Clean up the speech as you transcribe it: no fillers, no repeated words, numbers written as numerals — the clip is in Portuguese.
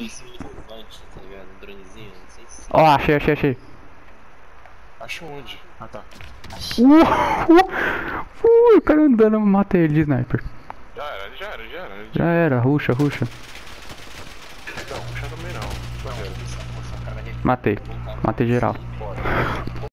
esse volante, tá ligado? Um dronezinho, não sei se... Ó, achei. Acho onde? Ah, tá. O cara andando, eu matei ele de sniper. Já era. Já era, ruxa. Não, puxa também não. Matei geral.